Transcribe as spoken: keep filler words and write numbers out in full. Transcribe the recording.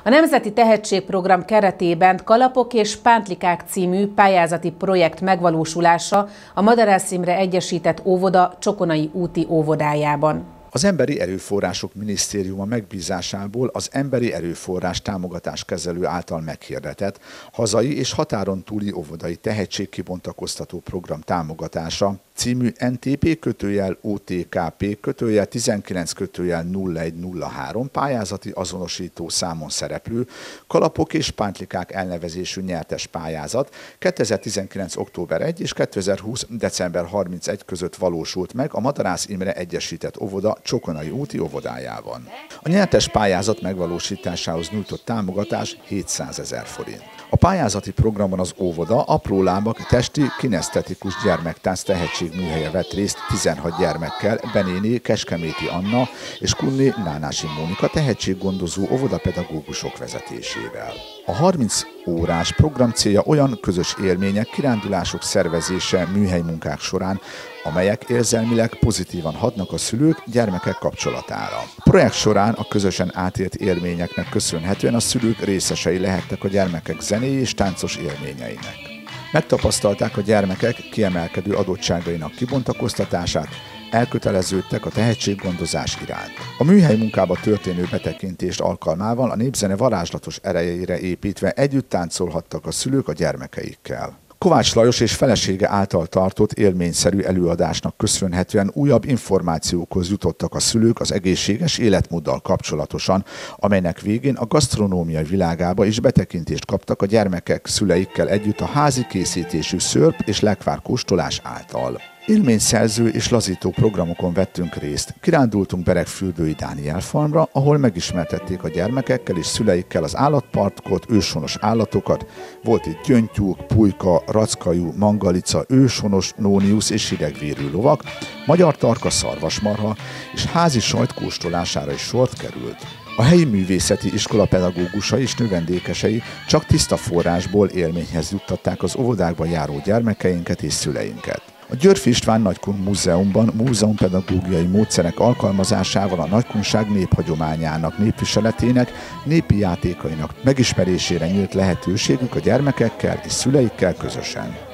A Nemzeti Tehetségprogram keretében Kalapok és Pántlikák című pályázati projekt megvalósulása a Madarász Imre Egyesített Óvoda Csokonai úti óvodájában. Az Emberi Erőforrások Minisztériuma megbízásából az Emberi Erőforrás Támogatás Kezelő által meghirdetett hazai és határon túli óvodai tehetségkibontakoztató program támogatása című en té pé kötőjel o té ká pé kötőjel tizenkilenc kötőjel nulla egy nulla három pályázati azonosító számon szereplő Kalapok és Pántlikák elnevezésű nyertes pályázat kétezer-tizenkilenc. október elseje és kétezer-húsz. december harmincegy között valósult meg a Madarász Imre Egyesített Óvoda Csokonai úti óvodájában. A nyertes pályázat megvalósításához nyújtott támogatás hétszázezer forint. A pályázati programban az óvoda apró lábak testi kinesztetikus gyermektánc tehetségműhelye vett részt tizenhat gyermekkel, Benéné Kecskeméti Anna és Kunné Nánási Mónika tehetséggondozó óvodapedagógusok vezetésével. A harminc órás program célja olyan közös élmények, kirándulások szervezése műhelymunkák során, amelyek érzelmileg pozitívan hatnak a szülők, gyermekek kapcsolatára. A projekt során a közösen átélt élményeknek köszönhetően a szülők részesei lehettek a gyermekek zenei és táncos élményeinek. Megtapasztalták a gyermekek kiemelkedő adottságainak kibontakoztatását, elköteleződtek a tehetséggondozás iránt. A műhely munkába történő betekintést alkalmával a népzene varázslatos erejeire építve együtt táncolhattak a szülők a gyermekeikkel. Kovács Lajos és felesége által tartott élményszerű előadásnak köszönhetően újabb információkhoz jutottak a szülők az egészséges életmóddal kapcsolatosan, amelynek végén a gasztronómiai világába is betekintést kaptak a gyermekek szüleikkel együtt a házi készítésű szörp és lekvár kóstolás által. Élményszerző és lazító programokon vettünk részt. Kirándultunk Beregfürdői Dániel farmra, ahol megismertették a gyermekekkel és szüleikkel az állatparkot, őshonos állatokat. Volt itt gyöngytyúk, pulyka, rackajú, mangalica, őshonos, nóniusz és hidegvérű lovak, magyar tarka, szarvasmarha és házi sajt kóstolására is sort került. A helyi művészeti iskola pedagógusai és növendékesei csak tiszta forrásból élményhez juttatták az óvodákba járó gyermekeinket és szüleinket. A Györffy István Nagykun Múzeumban múzeumpedagógiai módszerek alkalmazásával a nagykunság néphagyományának, népviseletének, népi játékainak megismerésére nyílt lehetőségük a gyermekekkel és szüleikkel közösen.